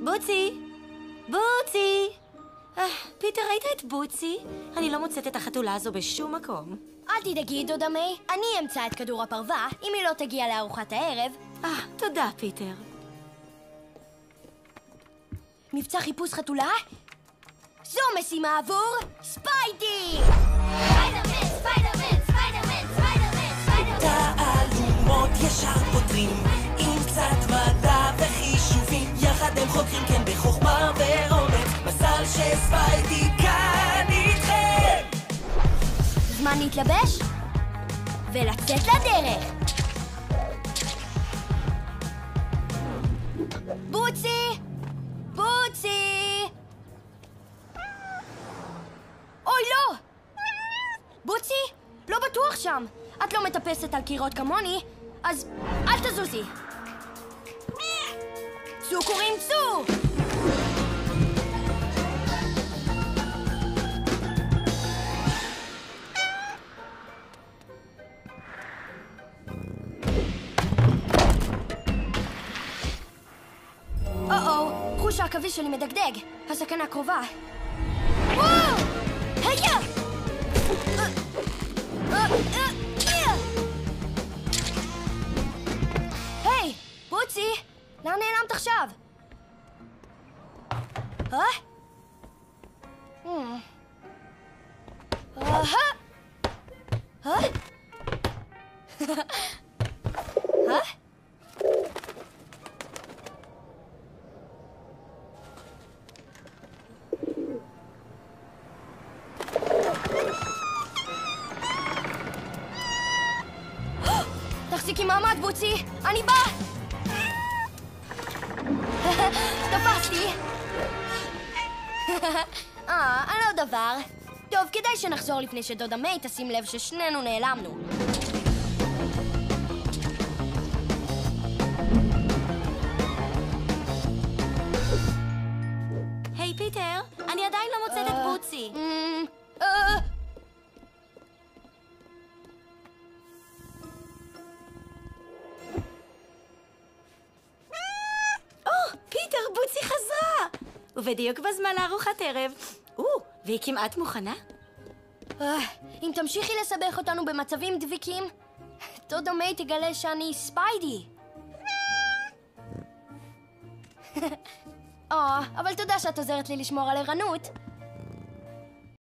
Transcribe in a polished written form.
בוצי! בוצי! פיטר, ראית את בוצי? אני לא מוצאת את החתולה הזו בשום מקום. אל תדאגי, דודה מיי. אני אמצא את כדור הפרווה אם היא לא תגיע לארוחת הערב. תודה, פיטר. מבצע חיפוש חתולה? זו משימה עבור ספיידי! ספיידרמן, ספיידרמן, ספיידרמן, ספיידרמן, ספיידרמן. תעלומות ישר פותרים עם קצת מדע וחישובים, יחד הם חוקרים כן בחוכמה ואומץ, מזל שספיידי כאן איתכם. זמן להתלבש ולצאת לדרך. בוצי! בוצי! אוי, לא! בוצי? לא בטוח שם. את לא מטפסת על קירות כמוני, אז אל תזוזי. צו קוראים צו! חוש העכביש שלי מדגדג. הסכנה קרובה. וואו! היה! היי, בוצי! לאן נעלמת עכשיו? תחזיקי מעמד, בוצי! אני בא! תפסתי! אני לא דבר. טוב, כדאי שנחזור לפני שדודה מיי תשים לב ששנינו נעלמנו. היי, פיטר, אני עדיין לא מוצאת את בוצי. פיטר, בוצי חזרה! ובדיוק בזמן לארוחת ערב. והיא כמעט מוכנה? אם תמשיכי לסבך אותנו במצבים דביקים, דודה מיי תגלה שאני ספיידי. אבל תודה שאת עוזרת לי לשמור על ערנות.